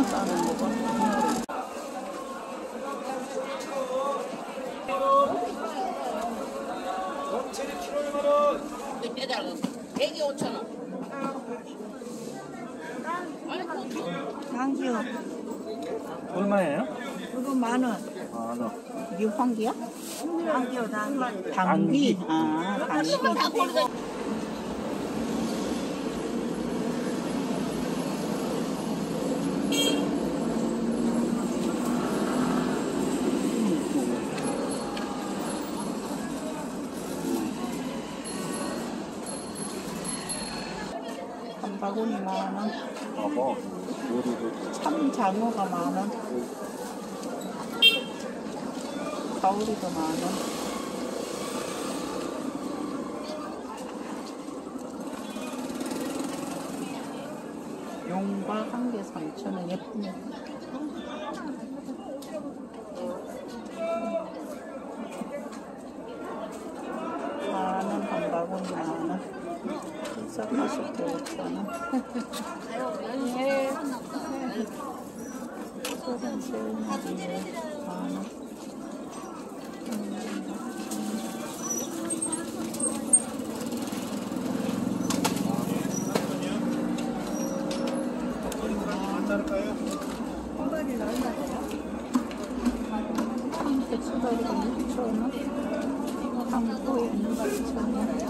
싸는 거가. 체리 키로 1만원. 빼달라. 100에 5,000원. 당기요. 얼마예요? 이거 10,000원. 아, 이게 황기야? 당기요, 당기. 당기? 아, 당기. 한 바구니 10,000원. 봐봐. 요리도 참장어가 10,000원. 가오리도 10,000원. 용과 한 개 3,000원. 예쁘네. 만원 한 바구니 10,000원. 쌀가시 5,000원. 소금 새우나리에 10,000원. 대추가리가 6,000원. 한국에 2,000원.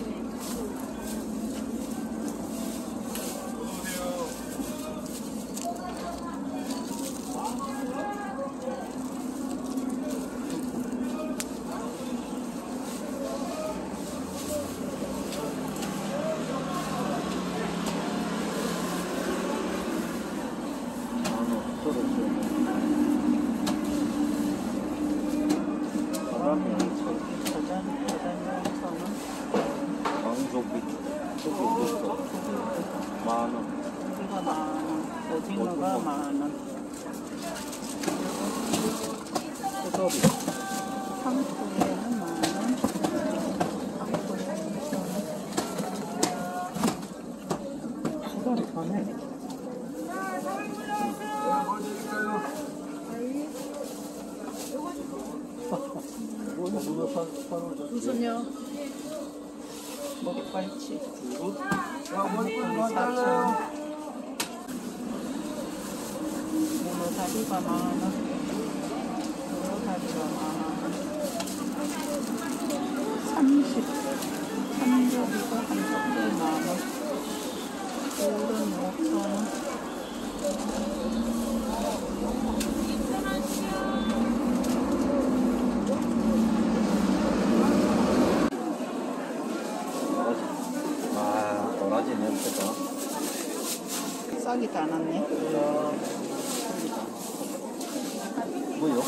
오징어가 10,000원. 상추에는 10,000원. 수달이 더네. 무슨요? 먹갈치. 4,000원. 문어다리가 10,000원. 문어다리가 10,000원. 30. 삼겹이가 한 접시에 10,000원. 굴은 5,000원. 아, 도라지 냄새가. 싹이 다 났네. 뭐요?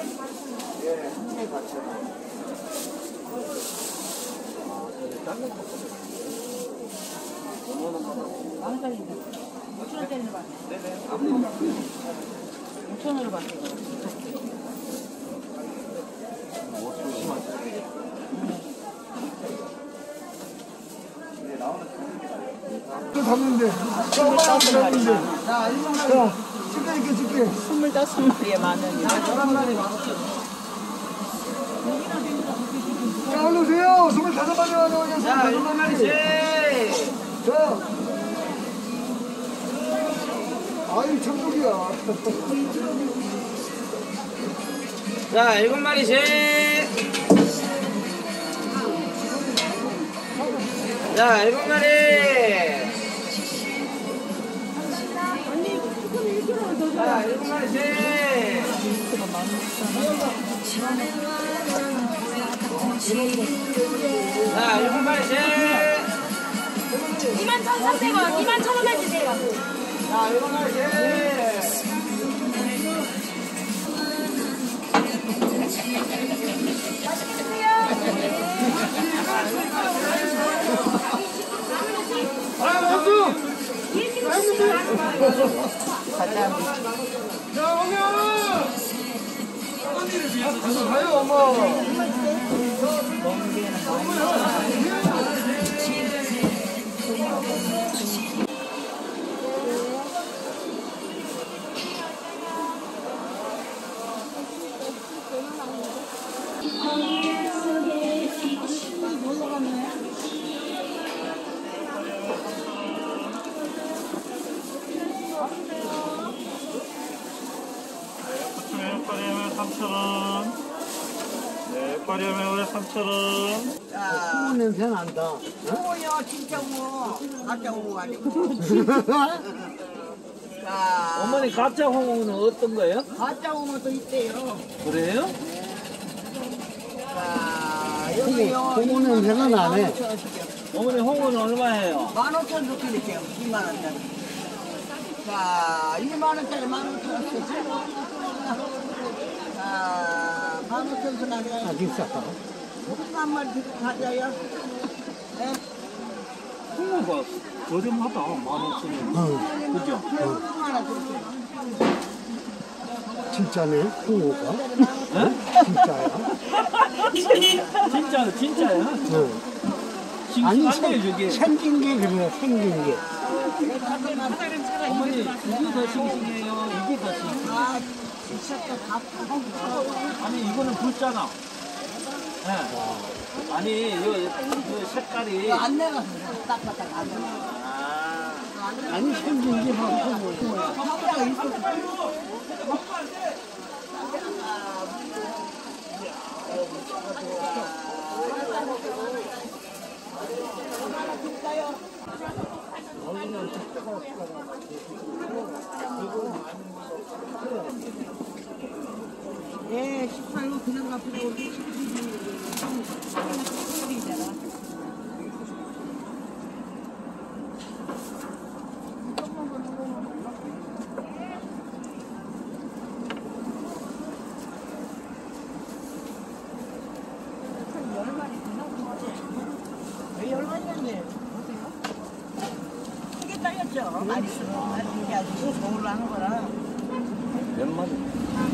왕살인데 5,000원짜리를 받네. 5,000원을 받네. 잡는데. 자, 줄게. 25마리에 10,000원이야. 11마리. 자, 얼른 오세요. 25마리 와요. 자, 1만원씩. 자. 아이, 천국이야. 자, 7마리씩. 자, 7마리. 자, 7마리씩. 자, 7마리씩. 21,300원, 21,000원만 주세요. 자, 7마리씩. 아, 원수! 가자. 야, 홍현! 가요, 엄마. 3,000원. 네, 파리하면 3,000원. 자, 홍어 냄새 난다. 홍어요, 진짜 홍어. 가짜 홍어 아니고. 자, 어머니 가짜 홍어는 어떤 거예요? 가짜 홍어도 있대요. 그래요? 자, 여기요. 홍어 냄새가 나네. 15,000원씩이요. 어머니 홍어는 얼마예요? 15,000원 도 드릴게요. 2만원짜리. 자, 2만원짜리 15,000원씩. 자, 15,000원 나가요. 아, 비싸다. 한 마리 들고 가자요. 네? 홍어가 저렴하다. 15,000원. 그죠? 하나 드릴게요. 진짜네, 홍어가. 진짜야? 진짜요? 응. 아니, 싱싱하네요, 저게. 생긴 게 그래, 생긴 게. 어머니, 이게 더 싱싱해요? 이게 더 싱싱해요? 아, 진짜 다 아니, 이거는 굵잖아. 네. 아니, 요 색깔이. 안 내가서 딱딱딱 안 내가. 아. 아니, 생긴 게 바로 홍어야. 상자가 있어. 네, 18로 그냥 갚으려고 왜 얼마냐면 크게 딸렸죠? 많이 쓰고 이게 아주 저울로 하는 거라 몇 마리?